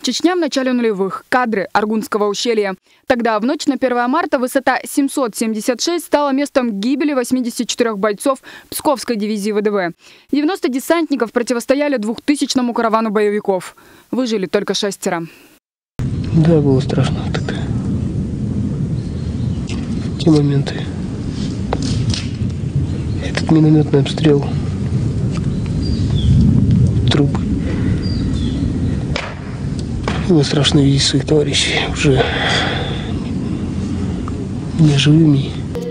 Чечня в начале нулевых. Кадры Аргунского ущелья. Тогда, в ночь на 1 марта, высота 776 стала местом гибели 84 бойцов Псковской дивизии ВДВ. 90 десантников противостояли 2000-му каравану боевиков. Выжили только 6. Да, было страшно тогда. Те моменты. Этот минометный обстрел. Трупы. Было страшно видеть своих товарищей уже не живыми.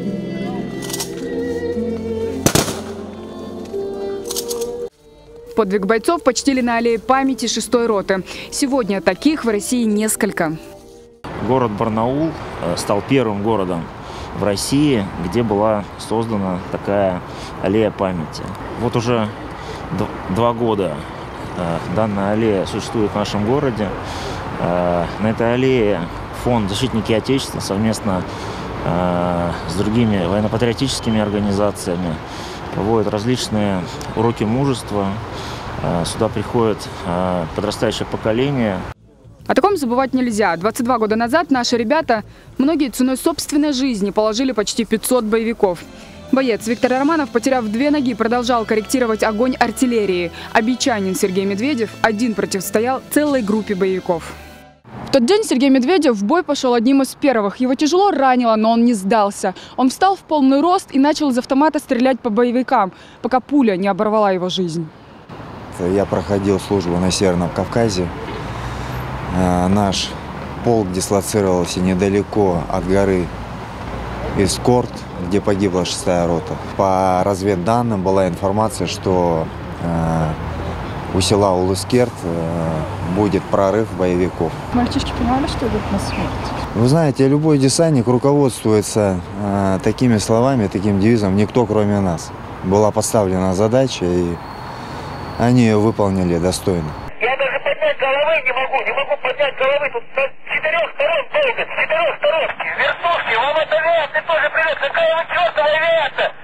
Подвиг бойцов почтили на аллее памяти 6-й роты. Сегодня таких в России несколько. Город Барнаул стал первым городом в России, где была создана такая аллея памяти. Вот уже 2 года данная аллея существует в нашем городе. На этой аллее фонд «Защитники Отечества» совместно с другими военно-патриотическими организациями проводят различные уроки мужества. Сюда приходит подрастающее поколение. О таком забывать нельзя. 22 года назад наши ребята, многие ценой собственной жизни, положили почти 500 боевиков. Боец Виктор Романов, потеряв 2 ноги, продолжал корректировать огонь артиллерии. Обийчанин Сергей Медведев один противостоял целой группе боевиков. В тот день Сергей Медведев в бой пошел одним из первых. Его тяжело ранило, но он не сдался. Он встал в полный рост и начал из автомата стрелять по боевикам, пока пуля не оборвала его жизнь. Я проходил службу на Северном Кавказе. Наш полк дислоцировался недалеко от горы Эскорт, где погибла 6-я рота. По разведданным была информация, что у села Улыскерт будет прорыв боевиков. Мальчишки понимали, что идут на смерть? Вы знаете, любой десантник руководствуется такими словами, таким девизом «никто, кроме нас». Была поставлена задача, и они ее выполнили достойно. Я даже поднять головы не могу поднять головы. Тут с 4 сторон долго, с 4 сторон. Вертушки, вам это вряд ли тоже придется. Какая вы чертова авиация?